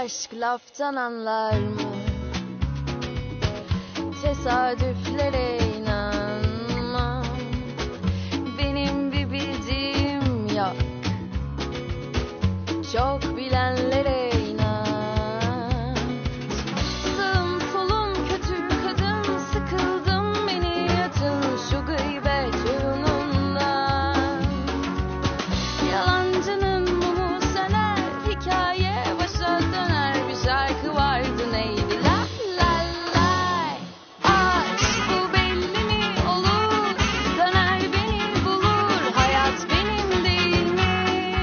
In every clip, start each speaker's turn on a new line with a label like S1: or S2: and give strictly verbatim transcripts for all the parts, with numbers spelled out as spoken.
S1: Aşk laftan anlar mı? Tesadüflere inanma. Benim bir bildiğim yok. Çok bilenlere inan. Sağım solum kötü kadın, sıkıldım beni atın şu gıybet oyunundan. Yalancının mumu söner, hikaye başa döner. Bir şarkı vardı neydi la la la. Aşk bu belli mi olur, döner beni bulur. Hayat benim değil mi?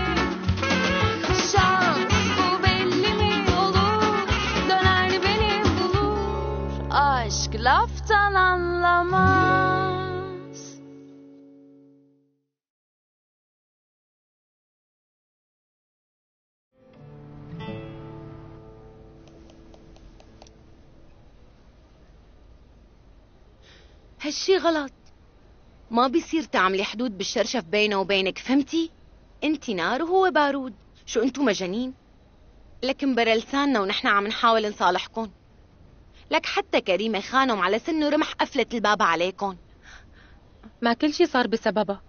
S1: Şans bu belli mi olur, döner beni bulur. Aşk laftan anlamaz.
S2: هالشي غلط. ما بيصير تعملي حدود بالشرشف بينه وبينك، فهمتي؟ انتي نار وهو بارود. شو انتو مجانين؟ لك مبرى لساننا ونحن عم نحاول نصالحكن. لك حتى كريمة خانم على سنه رمح قفلة الباب عليكن.
S3: ما كل شي صار بسببها.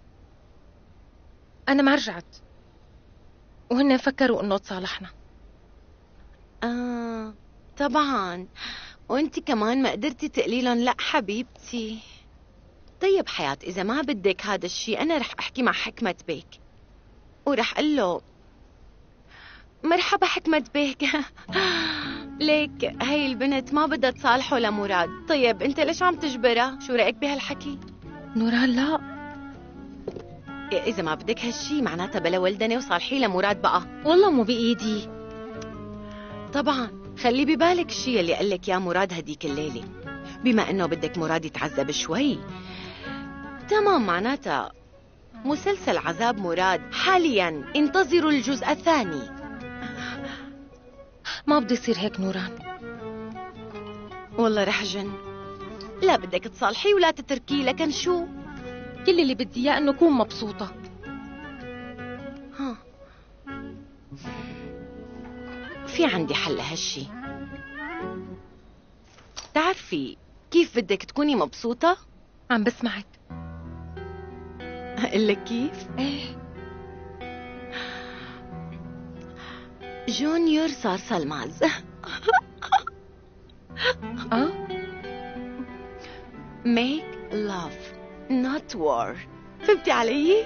S3: أنا ما رجعت وهن فكروا إنه تصالحنا.
S2: آه طبعا، وانتي كمان ما قدرتي تقلي لهم لا حبيبتي. طيب حياة، إذا ما بدك هذا الشي أنا رح أحكي مع حكمة بيك ورح أقول له مرحبا حكمة بيك. ليك هاي البنت ما بدها تصالحه لمراد. طيب انت ليش عم تجبرها؟ شو رأيك بهالحكي؟
S3: نوران لا،
S2: إذا ما بدك هالشي معناتها بلا ولدني وصالحي لمراد بقى.
S3: والله مو بإيدي.
S2: طبعا خلي ببالك الشي اللي قال لك يا مراد هديك الليلة. بما انه بدك مراد يتعذب شوي، تمام، معناتها مسلسل عذاب مراد حاليا انتظروا الجزء الثاني.
S3: ما بدي يصير هيك نوران.
S2: والله رح جن. لا بدك تصالحي ولا تتركيه، لكن شو
S3: كل اللي بدي اياه انه اكون مبسوطة.
S2: ها، في عندي حل لهالشي. تعرفي كيف بدك تكوني مبسوطة؟
S3: عم بسمعك.
S2: أقلك كيف؟
S3: ايه.
S2: جونيور صار سلماز.
S3: اه
S2: make love not war. فهمتي علي؟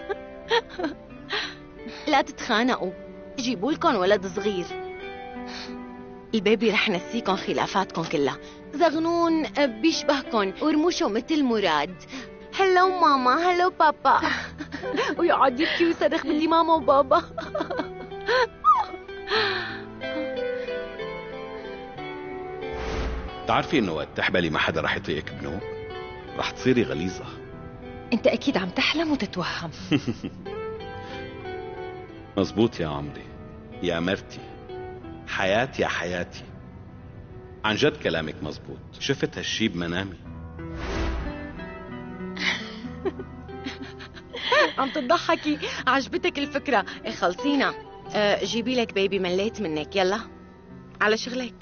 S2: لا تتخانقوا، جيبوا لكم ولد صغير. البيبي رح نسيكم خلافاتكم كلها. زغنون بيشبهكم ورموشه مثل مراد. هلو ماما، هلو بابا. ويقعد يبكي ويصرخ بدي ماما وبابا.
S4: تعرفي انه وقت تحبلي ما حدا رح يطيقك بنوب، رح تصيري غليظة.
S3: انت اكيد عم تحلم وتتوهم.
S4: مزبوط يا عمري، يا مرتي، حياتي يا حياتي. عن جد كلامك مزبوط، شفت هالشي بمنامي.
S2: عم تضحكي؟ عجبتك الفكرة؟ إيه خلصينا. أه جيبي لك بيبي، مليت منك، يلا على شغلك.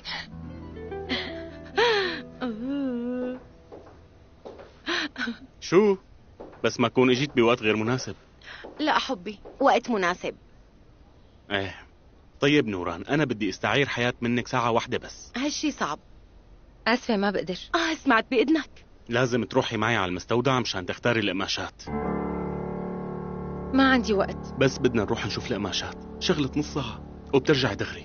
S5: شو؟ بس ما كون اجيت بوقت غير مناسب.
S2: لا حبي، وقت مناسب.
S5: ايه طيب نوران، انا بدي استعير حياة منك ساعة واحدة بس.
S2: هالشي صعب.
S3: اسفة ما بقدر.
S2: اه سمعت بإذنك.
S5: لازم تروحي معي على المستودع مشان تختاري القماشات.
S3: ما عندي وقت.
S5: بس بدنا نروح نشوف القماشات، شغلة نص ساعة وبترجعي دغري.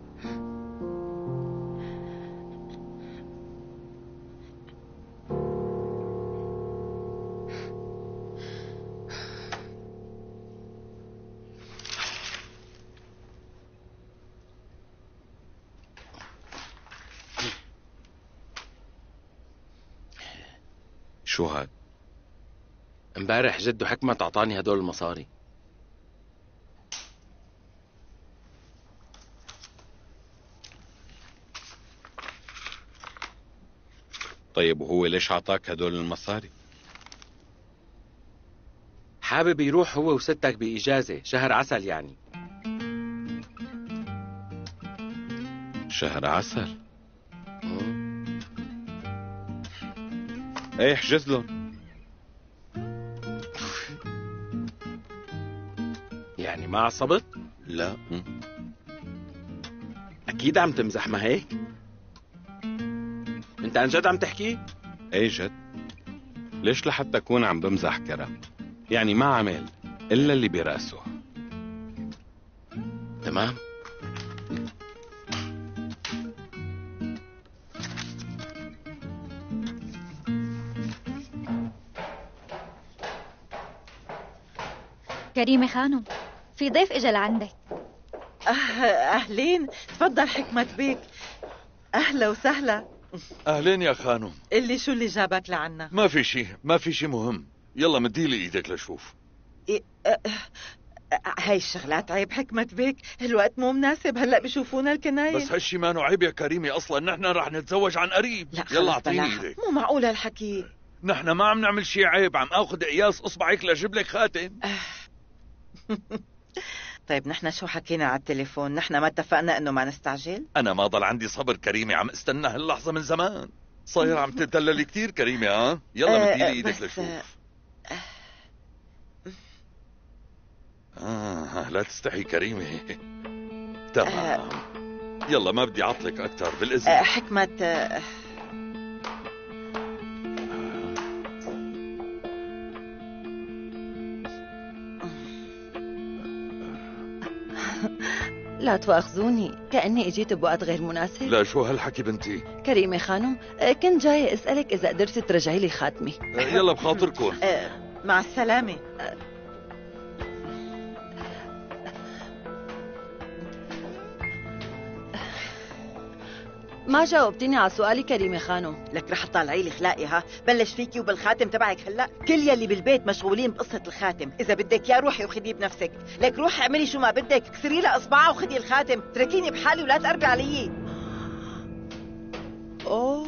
S4: شو هاد؟
S6: امبارح جدو حكمت اعطاني هدول المصاري.
S4: طيب وهو ليش عطاك هدول المصاري؟
S6: حابب يروح هو وستك بإجازة شهر عسل يعني.
S4: شهر عسل. ايه احجز لهم.
S6: يعني ما عصبت؟
S5: لا
S4: مم.
S5: اكيد عم تمزح، ما هيك؟ انت عن جد عم تحكي؟
S4: ايه جد؟ ليش لحتى اكون عم بمزح كرم؟ يعني ما عمل الا اللي براسه.
S6: تمام.
S7: كريمة خانم، في ضيف اجا لعندك.
S8: أه أهلين، تفضل حكمة بيك. أهلا وسهلا.
S9: أهلين يا خانم.
S8: اللي شو اللي جابك لعنا؟
S9: ما في شي، ما في شي مهم. يلا مديلي ايدك لشوف.
S8: إيه أه أه هاي الشغلات عيب حكمة بيك، الوقت مو مناسب، هلأ بيشوفونا الكناين.
S9: بس هالشي ما عيب يا كريمة، أصلا نحن رح نتزوج عن قريب.
S8: لا
S9: يلا
S8: خلص
S9: اعطيني
S8: بلاها.
S9: ايدك.
S8: مو معقول هالحكي.
S9: نحن ما عم نعمل شي عيب، عم اخذ قياس اصبعك لجيب لك خاتم.
S8: طيب نحن شو حكينا على التليفون؟ نحن ما اتفقنا انه ما نستعجل؟
S9: انا ما ضل عندي صبر كريمة، عم استنى هاللحظة من زمان. صاير عم تدللي كتير كريمة. ها يلا
S8: أه
S9: مديلي ايدك
S8: بس
S9: لشوف. آه لا تستحي كريمة. تمام. يلا ما بدي اعطلك اكثر بالاذن.
S8: أه حكمة أه
S2: لا تواخذوني، كأني اجيت بوقت غير مناسب.
S9: لا شو هالحكي بنتي؟
S2: كريمة خانم، كنت جاية اسألك إذا قدرت ترجعي لي خاتمي.
S9: يلا بخاطركم.
S8: أه مع السلامة.
S2: ما جاوبتني على سؤالي كريمة خانم.
S8: لك رح تطلعي لي خلاقي. ها بلش فيكي وبالخاتم تبعك هلا. كل يلي بالبيت مشغولين بقصة الخاتم، إذا بدك يا روحي وخديه بنفسك. لك روحي اعملي شو ما بدك، كسري لها إصبعها وخدي الخاتم، تركيني بحالي ولا تقربي علي.
S2: أوه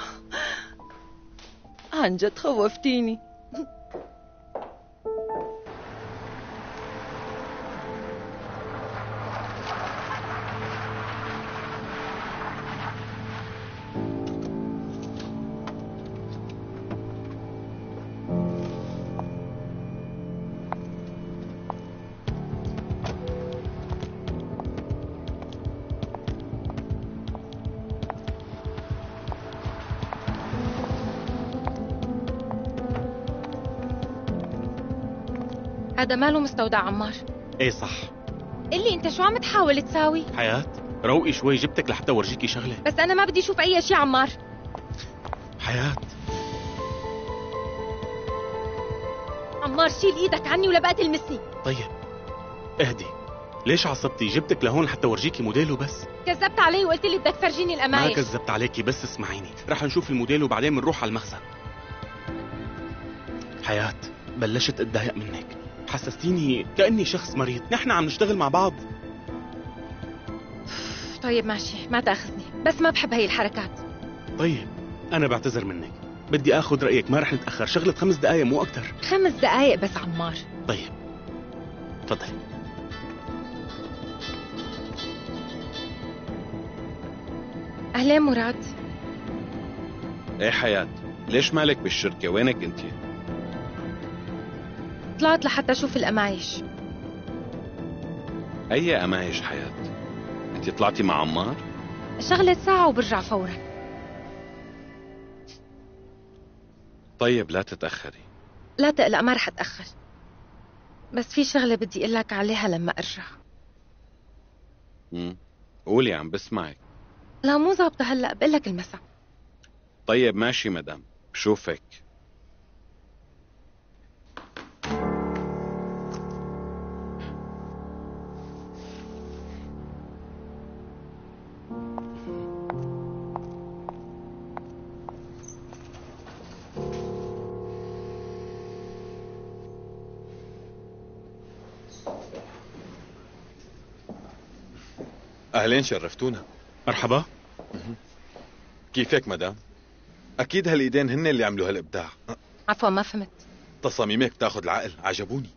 S2: عن جد خوفتيني.
S3: هذا ماله مستودع عمار؟
S5: ايه صح.
S3: اللي انت شو عم تحاول تساوي؟
S5: حياة روقي شوي، جبتك لحتى اورجيكي شغله.
S3: بس انا ما بدي اشوف اي شيء عمار.
S5: حياة
S3: عمار شيل ايدك عني ولا بقى تلمسني.
S5: طيب اهدي، ليش عصبتي؟ جبتك لهون حتى اورجيكي موديل وبس.
S3: كذبت علي وقلت لي بدك تفرجيني
S5: ما
S3: القمايش.
S5: كذبت عليكي، بس اسمعيني، رح نشوف الموديل وبعدين بنروح على المخزن. حياة بلشت اتضايق منك، حسستيني كأني شخص مريض. نحن عم نشتغل مع بعض.
S3: طيب ماشي، ما تاخذني، بس ما بحب هي الحركات.
S5: طيب انا بعتذر منك، بدي اخذ رأيك، ما رح نتأخر، شغلة خمس دقايق مو اكتر.
S3: خمس دقايق بس عمار.
S5: طيب تفضلي.
S3: اهلين مراد.
S4: ايه حياة، ليش مالك بالشركة؟ وينك انتي؟
S3: طلعت لحتى اشوف القمايش.
S4: اي قمايش حياة؟ انتي طلعتي مع عمار؟
S3: شغلة ساعة وبرجع فورا.
S4: طيب لا تتأخري.
S3: لا تقلق، ما رح اتأخر، بس في شغلة بدي اقول لك عليها لما ارجع.
S4: امم قولي، عم بسمعك.
S3: لا مو ظابطة هلا، بقول لك المساء.
S4: طيب ماشي مدام، بشوفك.
S10: أهلين، شرفتونا.
S5: مرحبا.
S10: كيفك مدام؟ أكيد هالإيدين هن اللي عملوا هالإبداع.
S3: عفوا ما فهمت.
S10: تصاميمك بتاخد العقل، عجبوني.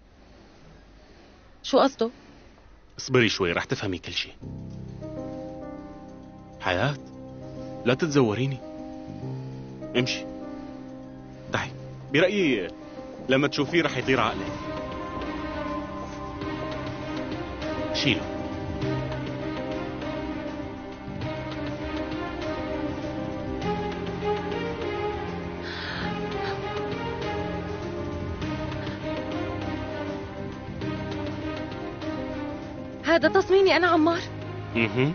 S3: شو قصده؟
S5: اصبري شوي رح تفهمي كل شيء. حياة، لا تتزوريني. امشي. تعي. برأيي لما تشوفيه رح يطير عقلك. شيله.
S3: هذا تصميمي أنا عمار.
S5: اها.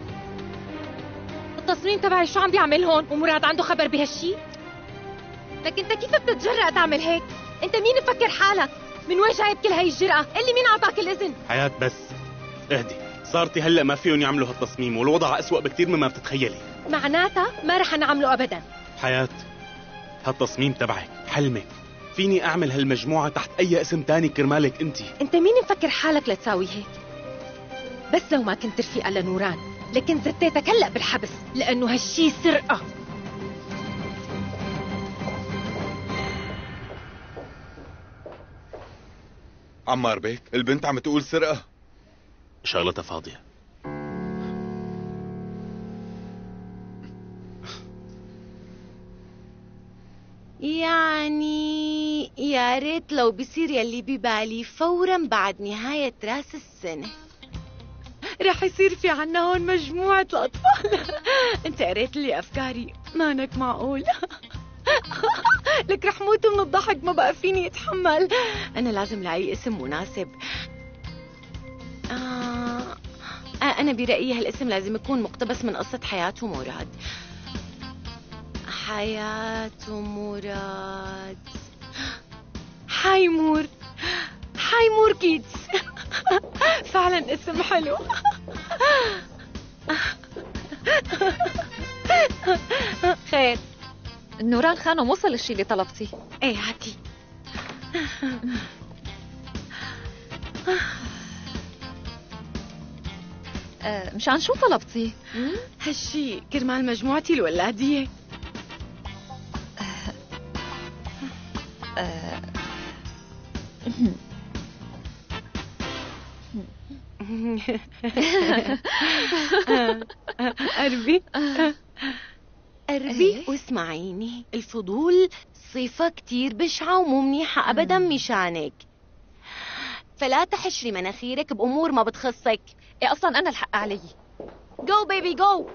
S3: التصميم تبعي شو عم بيعمل هون؟ ومراد عنده خبر بهالشي؟ لك انت كيف بتتجرأ تعمل هيك؟ انت مين مفكر حالك؟ من وين جايب كل هاي الجرأة؟ اللي مين اعطاك الإذن؟
S5: حياة بس اهدي، صارتي هلا ما فيهم يعملوا هالتصميم والوضع أسوأ بكتير مما بتتخيلي.
S3: معناتها ما رح نعمله أبدا.
S5: حياة، هالتصميم تبعك حلمك، فيني أعمل هالمجموعة تحت أي اسم تاني كرمالك أنتي.
S3: انت مين مفكر حالك لتساوي هيك؟ بس لو ما كنت رفيقة لنوران لكن زتيتك هلأ بالحبس لأنه هالشي سرقة.
S10: عمار بيك، البنت عم تقول سرقة.
S5: شغلتها فاضية.
S2: يعني يا ريت لو بصير يلي ببالي فورا بعد نهاية راس السنة. رح يصير في عنا هون مجموعة الأطفال. انت قريت لي أفكاري، مانك معقول. لك رح موت من الضحك، ما بقى فيني اتحمل. أنا لازم لاقي اسم مناسب. آه... آه أنا برأيي هالاسم لازم يكون مقتبس من قصة حياة ومراد. حياة ومراد. حيمور. حيمور كيدز. فعلا اسم حلو.
S7: خير، نوران خانم وصل الشي اللي طلبتيه.
S2: ايه هاتي.
S7: أه مشان شو طلبتيه؟
S2: هالشي كرمال مجموعتي الولادية.
S7: أه
S2: قربي قربي واسمعيني. الفضول صفة كتير بشعة ومو منيحة أبدا مشانك، فلا تحشري مناخيرك بأمور ما بتخصك.
S7: إيه أصلا أنا الحق علي.
S2: جو بيبي جو.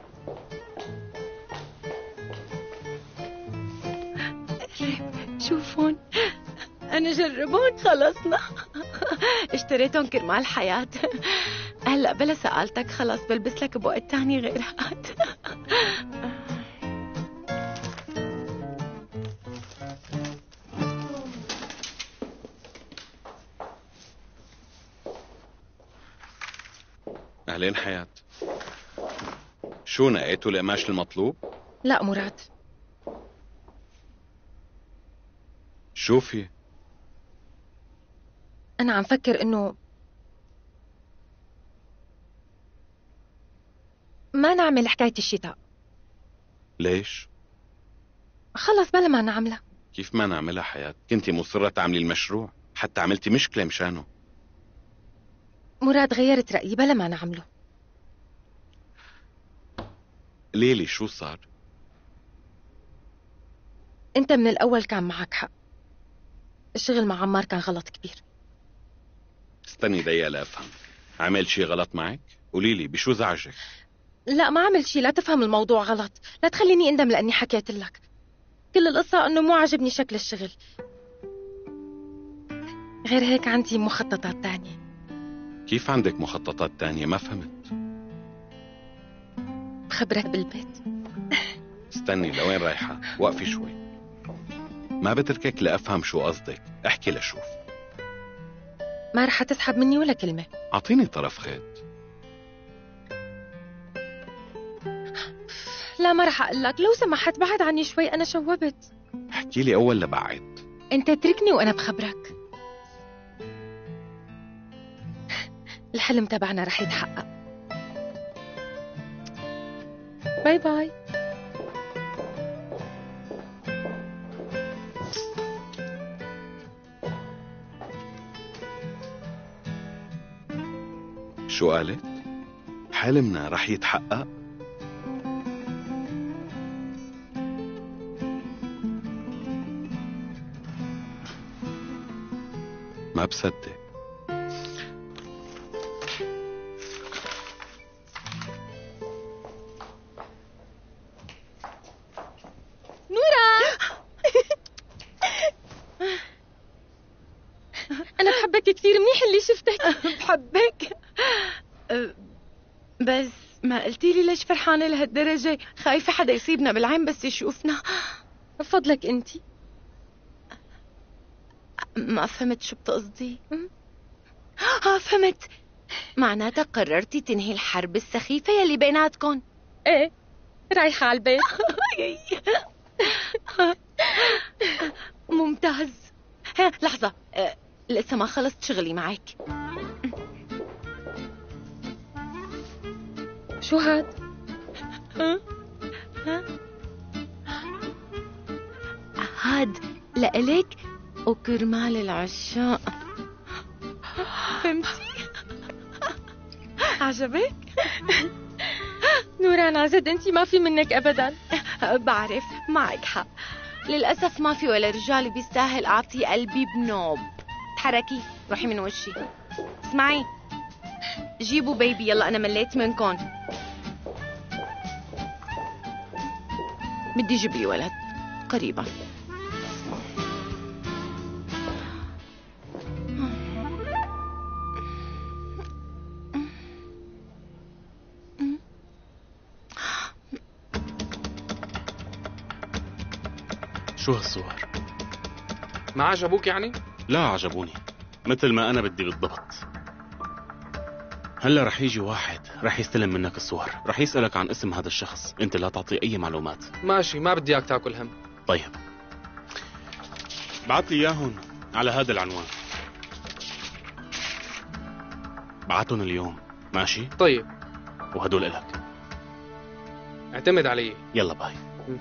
S2: شوفون أنا جربون خلصنا. اشتريتهم كرمال حياة. هلأ بلا سألتك خلص بلبس لك بوقت تاني غير هاد.
S4: أهلين حياة، شو نقيتوا القماش المطلوب؟
S3: لا مراد.
S4: شو في؟
S3: أنا عم فكر إنه ما نعمل حكاية الشتاء.
S4: ليش؟
S3: خلص بلا ما نعملها.
S4: كيف ما نعملها حياة؟ كنتي مصرة تعملي المشروع، حتى عملتي مشكلة مشانه.
S3: مراد غيرت رأيي، بلا ما نعمله.
S4: ليلي شو صار؟
S3: أنت من الأول كان معك حق، الشغل مع عمار كان غلط كبير.
S4: استني دقيقة لأفهم، عمل شي غلط معك؟ قوليلي بشو زعجك؟
S3: لا ما عمل شي، لا تفهم الموضوع غلط، لا تخليني أندم لأني حكيت لك. كل القصة أنه مو عجبني شكل الشغل، غير هيك عندي مخططات تانية.
S4: كيف عندك مخططات تانية؟ ما فهمت.
S3: بخبرك بالبيت.
S4: استني لوين رايحة؟ وقفي شوي، ما بتركك لأفهم شو قصدك، احكي لشوف.
S3: ما رح تسحب مني ولا كلمة.
S4: أعطيني طرف خيط.
S3: لا ما رح أقول لك، لو سمحت بعد عني شوي، أنا شوبت.
S4: احكي لي أول لبعد.
S3: أنت اتركني وأنا بخبرك. الحلم تبعنا رح يتحقق. باي باي.
S4: شو قالت؟ حلمنا رح يتحقق؟ بصدق.
S3: نوران أنا بحبك كثير، منيح اللي شفتك.
S2: بحبك أه، بس ما قلتي لي ليش فرحانة لهالدرجة؟ خايفة حدا يصيبنا بالعين بس يشوفنا.
S3: بفضلك أنت.
S2: ما فهمت شو بتقصدي. اه فهمت، معناتها قررتي تنهي الحرب السخيفة يلي بيناتكم.
S3: ايه رايحة على البيت.
S2: ممتاز. ها لحظة، أه، لسه ما خلصت شغلي معك.
S3: شو هاد؟
S2: ها؟ ها؟ هاد لإلك وكرمال العشاق. فهمتي؟ عجبك؟
S3: نوران عزت انت ما في منك ابدا.
S2: بعرف معك حق، للأسف ما في ولا رجال بيستاهل أعطي قلبي بنوب. تحركي روحي من وشي. اسمعي، جيبوا بيبي يلا، أنا مليت منكم. بدي جيب لي ولد قريبا.
S5: شو هالصور؟
S6: ما عجبوك يعني؟
S5: لا عجبوني، مثل ما أنا بدي بالضبط. هلا رح يجي واحد رح يستلم منك الصور، رح يسألك عن اسم هذا الشخص، أنت لا تعطي أي معلومات.
S6: ماشي، ما بدي اياك تاكل هم.
S5: طيب بعت لي إياهم على هذا العنوان، بعتهم اليوم. ماشي؟
S6: طيب
S5: وهدول إلك.
S6: اعتمد علي.
S5: يلا باي.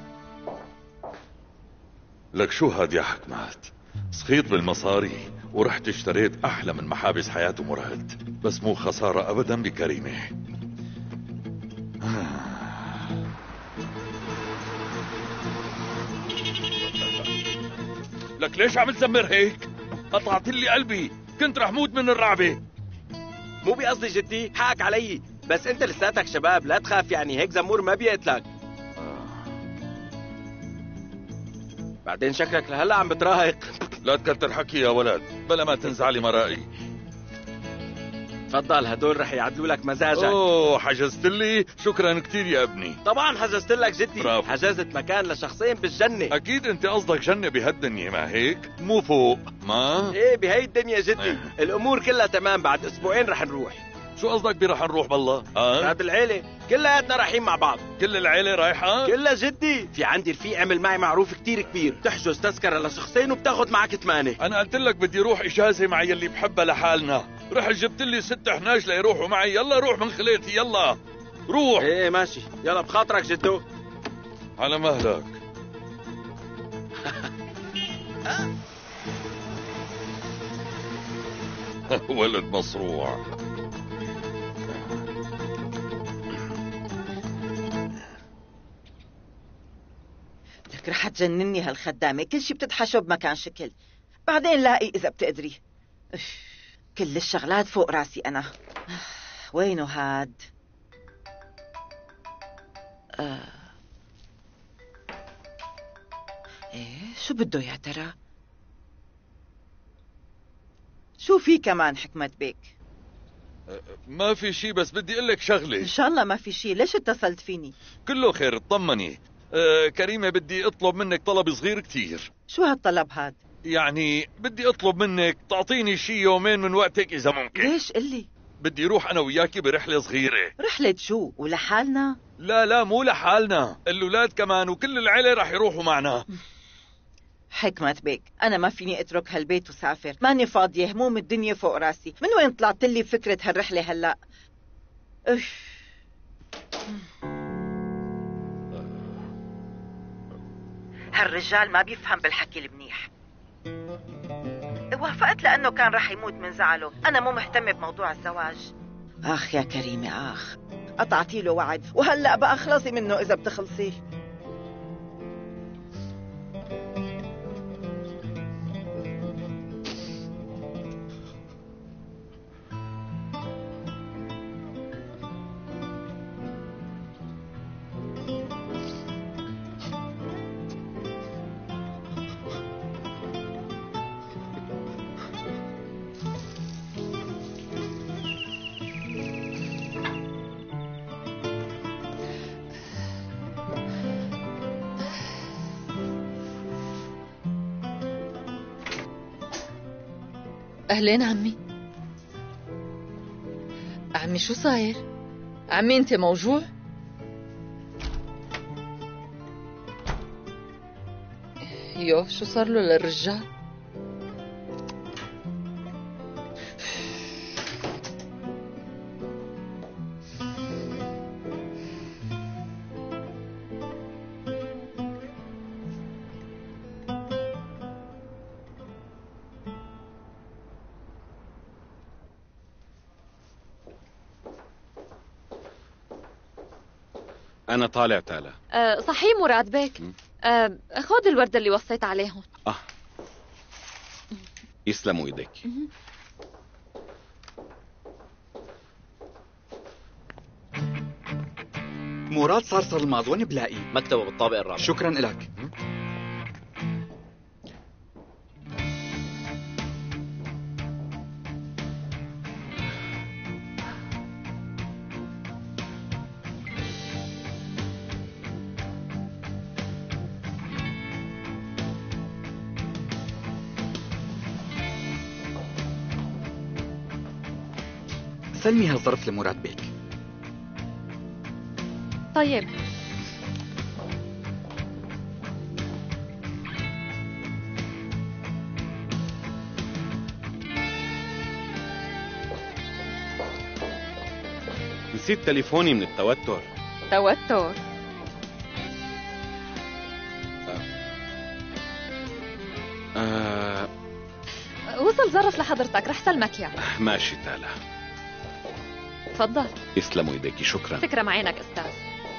S9: لك شو هاد يا حكمات؟ سخيط بالمصاري ورحت اشتريت احلى من محابس حياة مرهد، بس مو خسارة ابدا بكريمة. لك ليش عم تزمر هيك؟ قطعت لي قلبي، كنت رح موت من الرعبة.
S11: مو بقصدي جدي، حقك علي، بس انت لساتك شباب، لا تخاف، يعني هيك زمور ما بيقتلك. بعدين شكلك لهلا عم بتراهق.
S9: لا تكتر حكي يا ولد، بلا ما تنزعلي مرائي.
S11: تفضل، هدول رح يعدلوا لك مزاجك.
S9: اوه حجزت لي، شكرا كثير يا ابني.
S11: طبعا حجزت لك جدي،
S9: برافو.
S11: حجزت مكان لشخصين بالجنة.
S9: اكيد انت قصدك جنة بهالدنيا، ما هيك؟ مو فوق، ما؟
S11: ايه بهي الدنيا جدي. الامور كلها تمام، بعد اسبوعين رح نروح.
S9: شو قصدك برح نروح بالله؟ اه
S11: هاد العيلة كلياتنا رايحين مع بعض.
S9: كل العيلة رايحة؟
S11: كلها جدي. في عندي رفيق عمل معي معروف كتير كبير، تحجز تذكرة لشخصين وبتاخد معك ثمانية.
S9: انا قلت لك بدي روح اجازة مع يلي بحبها لحالنا، رح جبت لي ست حناش ليروحوا معي. يلا روح من خليتي، يلا روح.
S11: ايه ماشي، يلا بخاطرك جدو.
S9: على مهلك. ولد مصروع.
S8: لك رح تجنني هالخدامة، كل شي بتدحشه بمكان شكل. بعدين لاقي إذا بتقدري. أف، كل الشغلات فوق راسي أنا. وينه هاد؟ آه. إيه شو بده يا ترى؟ شو في كمان حكمة بيك؟
S9: ما في شي، بس بدي اقول لك شغلة.
S8: إن شاء الله ما في شي، ليش اتصلت فيني؟
S9: كله خير، اطمني. آه كريمة، بدي اطلب منك طلب صغير كتير.
S8: شو هالطلب هاد؟
S9: يعني بدي اطلب منك تعطيني شي يومين من وقتك اذا ممكن.
S8: ليش قلي؟
S9: بدي روح انا وياكي برحلة صغيرة.
S8: رحلة شو؟ ولحالنا؟
S9: لا لا مو لحالنا، الولاد كمان وكل العيلة رح يروحوا معنا.
S8: حكمة بيك، أنا ما فيني أترك هالبيت وسافر، ماني فاضية، هموم الدنيا فوق راسي. من وين طلعت لي بفكرة هالرحلة هلأ؟ أف. هالرجال ما بيفهم بالحكي المنيح. وافقت لأنه كان رح يموت من زعله، أنا مو مهتمة بموضوع الزواج. آخ يا كريمة آخ، قطعتي له وعد وهلأ بقى خلصي منه إذا بتخلصيه.
S12: أهلين عمي. عمي شو صاير؟ عمي أنت موجوع؟ يوه شو صار له للرجال؟
S4: أنا طالع تالا.
S7: أه صحيح مراد بيك. أه خذ الوردة اللي وصيت عليهم.
S4: آه يسلموا إيديك.
S13: مراد صار صلماض، وين بلاقيه؟
S11: مكتبه بالطابق الرابع.
S13: شكرا لك. سلمي هالظرف لمراد بيك.
S7: طيب.
S4: نسيت تليفوني من التوتر.
S7: توتر؟
S4: آه.
S7: وصل ظرف لحضرتك، رح سلمك يعني.
S4: ماشي تالا.
S7: تفضل.
S4: يسلموا ايديكي، شكرا.
S7: تكرم عينك استاذ.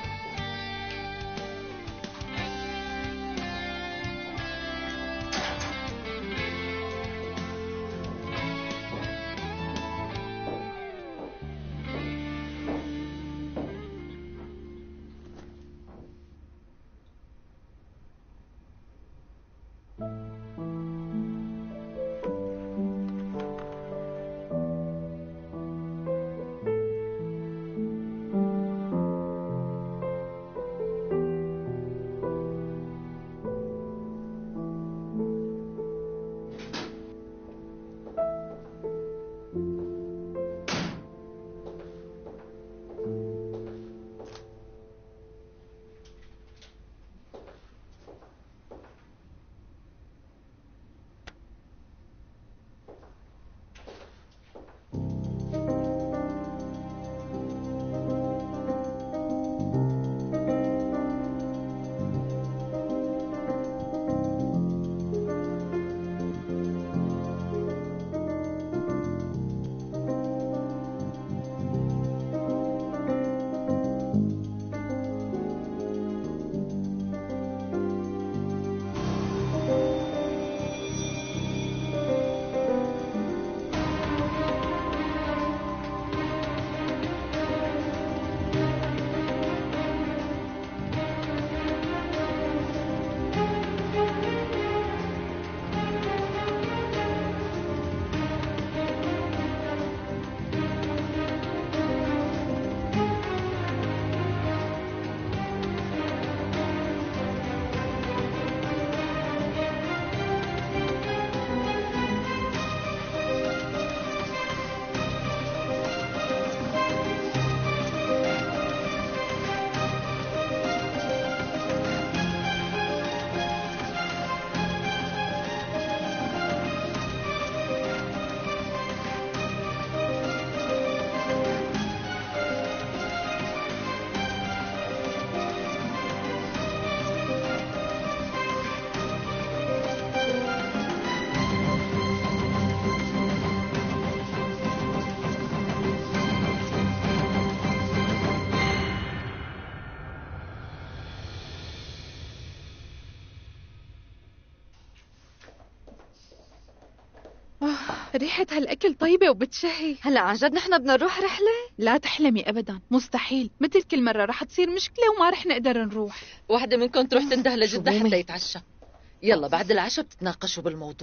S14: ريحة هالأكل طيبة وبتشهي.
S7: هلا عن جد نحن بدنا نروح رحلة؟
S14: لا تحلمي أبدا، مستحيل. مثل كل مرة رح تصير مشكلة وما رح نقدر نروح.
S12: واحدة منكم تروح تنده لجدة حتى يتعشى. يلا بعد العشاء بتتناقشوا بالموضوع.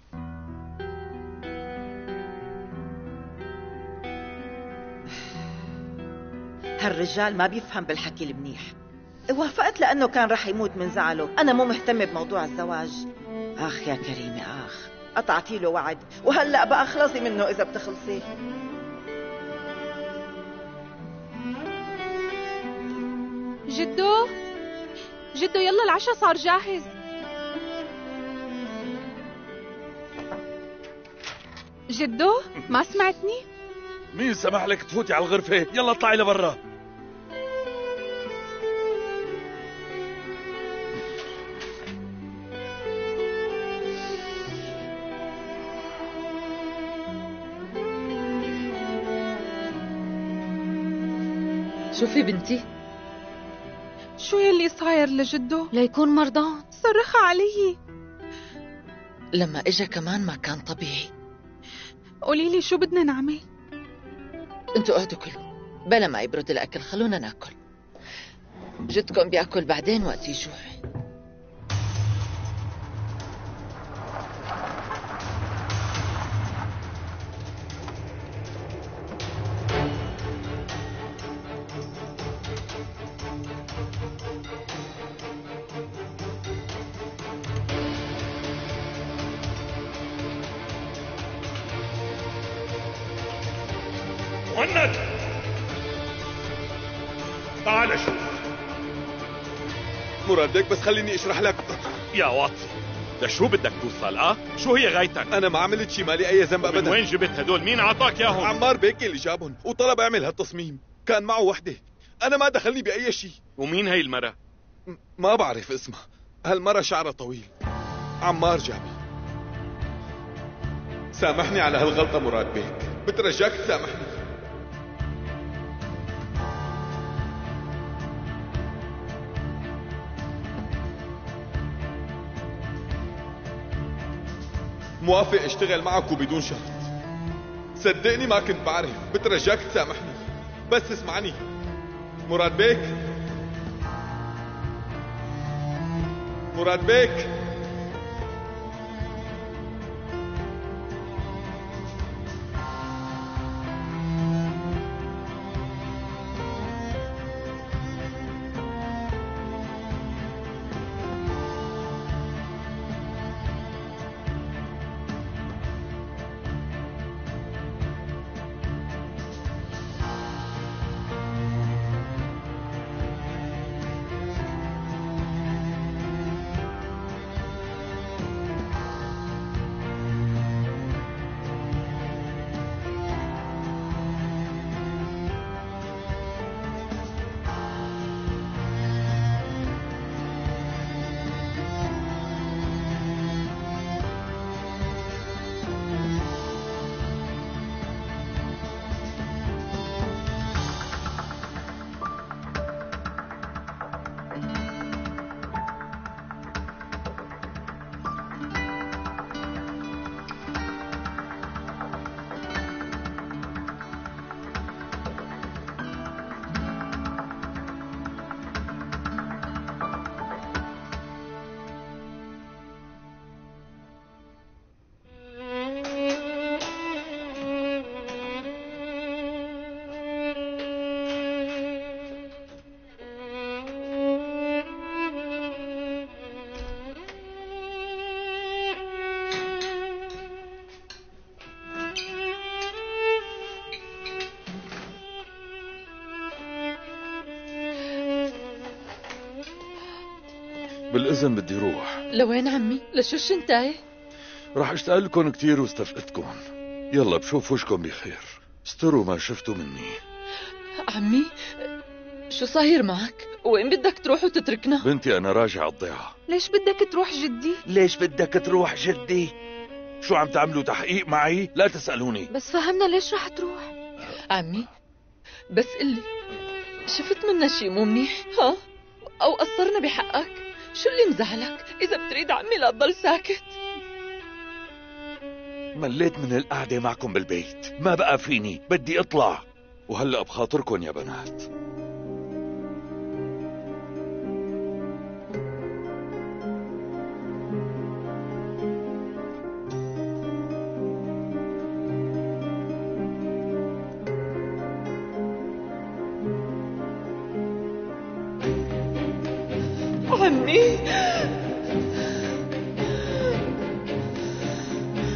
S8: هالرجال ما بيفهم بالحكي المنيح. وافقت لأنه كان رح يموت من زعله. أنا مو مهتمة بموضوع الزواج. آخ يا كريمة آخ. قطعتي له وعد، وهلأ بقى اخلصي منه إذا بتخلصي.
S14: جدو جدو يلا العشاء صار جاهز. جدو ما سمعتني؟
S9: مين سمح لك تفوتي على الغرفة؟ يلا اطلعي لبرا.
S12: شوفي بنتي،
S14: شو يلي صاير لجدو؟
S12: ليكون مرضان.
S14: صرخ علي.
S12: لما اجا كمان ما كان طبيعي.
S14: قولي لي شو بدنا نعمل؟
S12: انتوا قعدوا كلوا بلا ما يبرد الاكل، خلونا ناكل. جدكم بياكل بعدين وقت يجوع.
S9: مهند تعال شوف.
S10: مراد ليك بس خليني اشرح لك.
S5: يا واطي لشو بدك توصل؟ اه شو هي غايتك؟
S10: انا ما عملت شي، مالي اي ذنب ابدا.
S5: من وين جبت هدول؟ مين عطاك ياهم؟
S10: عمار بيك اللي جابهم وطلب اعمل هالتصميم، كان معه وحده، انا ما دخلني باي شيء.
S5: ومين هي المرة؟
S10: ما بعرف اسمها، هالمرة شعرها طويل. عمار جابها. سامحني على هالغلطة مراد بيك، بترجاك تسامحني. موافق اشتغل معك وبدون شرط. صدقني ما كنت بعرف، بترجاك تسامحني. بس اسمعني مراد بيك، مراد بيك.
S9: بالإذن بدي روح.
S12: لوين عمي؟ لشو الشنتاية؟
S9: راح اشتاق لكم كثير واستفقدكم. يلا بشوف وشكم بخير. استروا ما شفتوا مني.
S12: عمي شو صاير معك؟ وين بدك تروح وتتركنا؟
S9: بنتي أنا راجع الضيعة.
S14: ليش بدك تروح جدي؟
S9: ليش بدك تروح جدي؟ شو عم تعملوا تحقيق معي؟ لا تسألوني.
S14: بس فهمنا ليش رح تروح.
S12: عمي بس قلي، شفت منا شي مو منيح؟ ها؟ أو قصرنا بحقك؟ شو اللي مزعلك؟ إذا بتريد عمي لا تضل ساكت.
S9: مليت من القعدة معكم بالبيت، ما بقى فيني، بدي اطلع. وهلأ بخاطركم يا بنات.
S12: عمي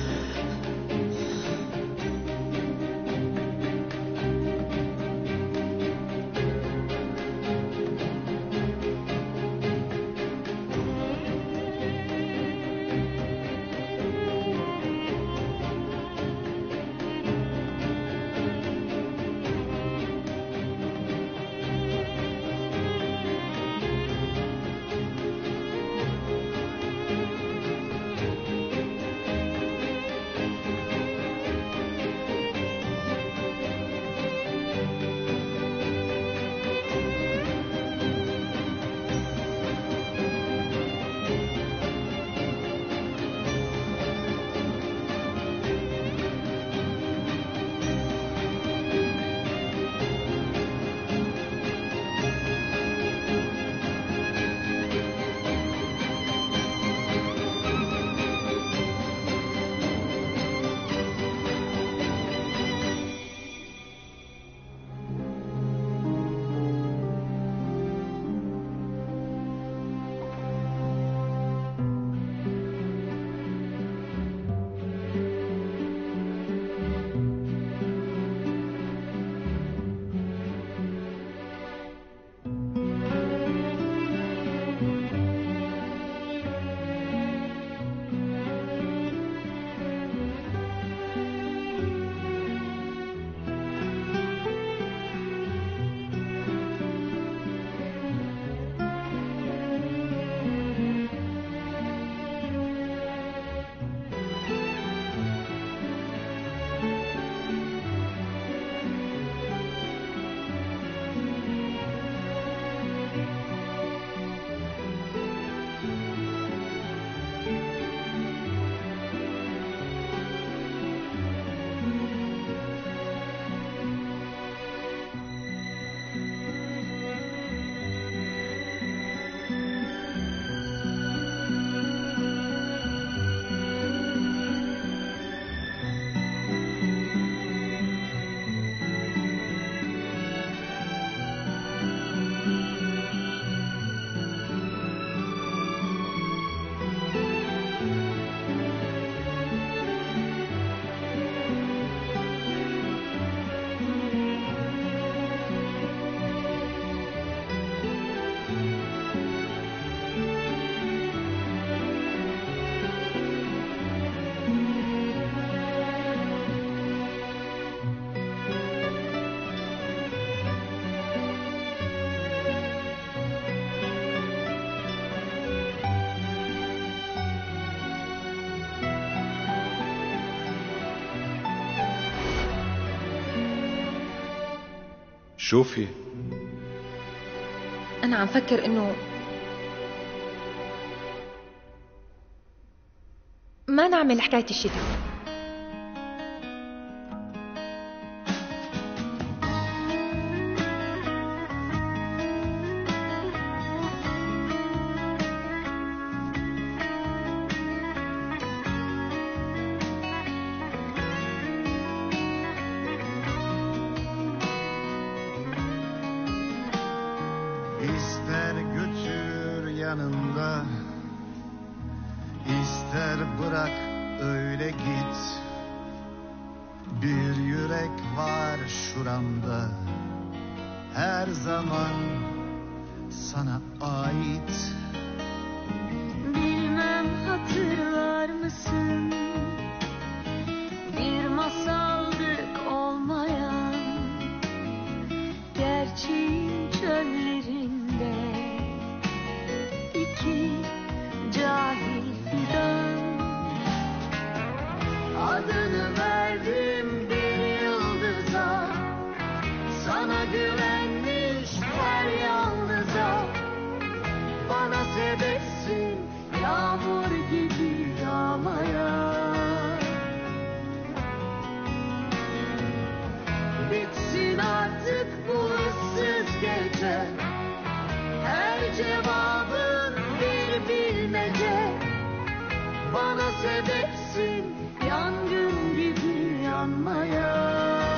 S4: شو في؟
S3: أنا عم فكر إنه ما نعمل حكاية الشتاء.
S15: İster götür yanında, ister bırak öyle git. Bir yürek var şuramda, her zaman sana ait.
S1: Bilmem hatırlar mısın? Bir masaldık olmayan, gerçeğin çöllerinde iki cahil fidan. Adını verdim bir yıldıza, sana güvenmiş her yalnıza. Bana sebepsin yağmur gibi yağmaya. Bitsin artık bu ıssız gece, her cevabın bir bilmece. Bana sebepsin yangın gibi yanmaya.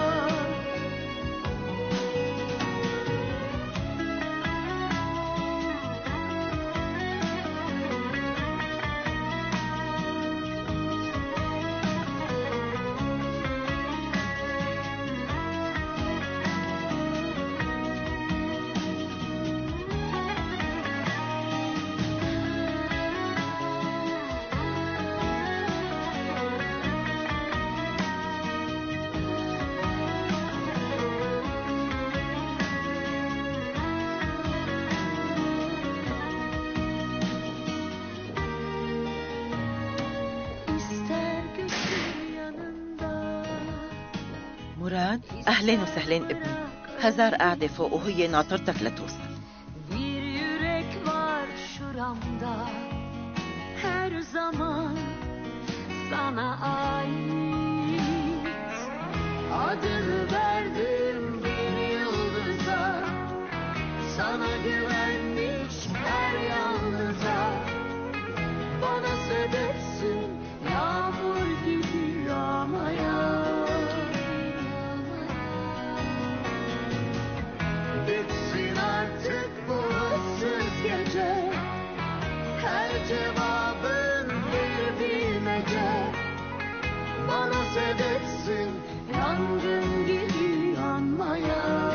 S8: مراد أهلين وسهلين ابني. هزار قاعدة فوق وهي ناطرتك لتوصل.
S1: Bir yürek var şuramda, her zaman sana ait. Adını verdim bir yıldıza, sana güvenmiş her yalnıza. Bana sebepsin yağmur gibi yağmaya. Bitsin artık bu ıssız gece, her cevabın bir bilmece. Bana sebepsin yangın gibi yanmaya.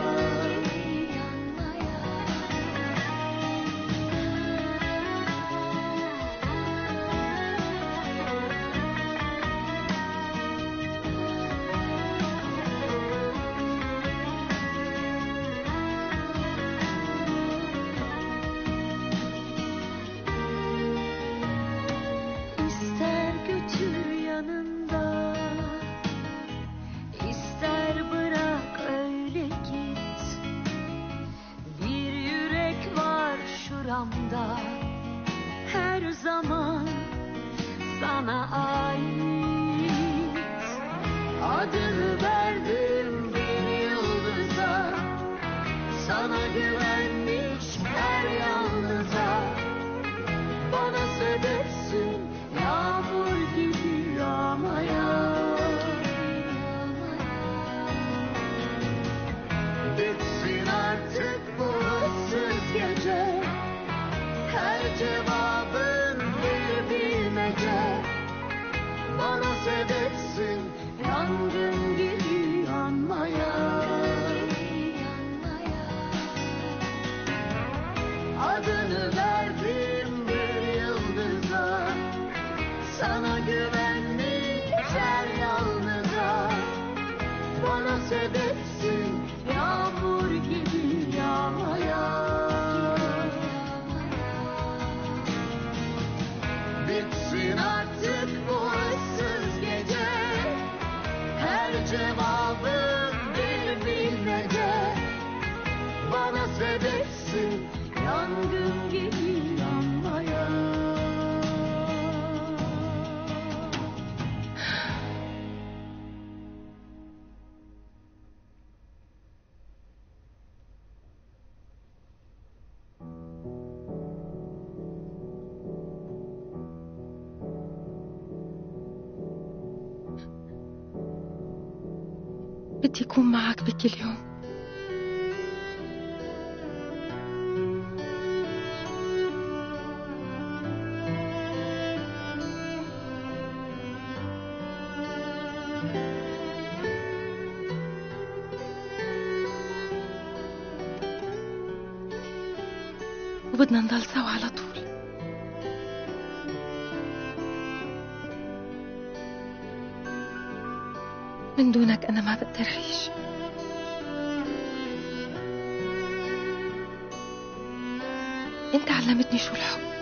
S1: İster götür yanında, ister bırak öyle git. Bir yürek var şuramda, her zaman sana ait. Adını verdim bir yıldıza, sana güvenmiş her yalnıza. Bana sebepsin yağmur gibi yağmaya. Bitsin artık bu ıssız gece, her cevabın bir bilmece. Bana sebepsin yangın gibi yanmaya. Adını verdim bir yıldıza, sana güvenmiş her yalnıza. Bana sebepsin yağmur gibi yağmaya. Bitsin artık bu ıssız gece, her cevabın bir bilmece. sabretsin yangın gibi yanmaya.
S3: بدي أكون معك بكل يوم. وبدنا نضل سوا على طول. من دونك أنا ما بقدر أعيش. أنت علمتني شو الحب.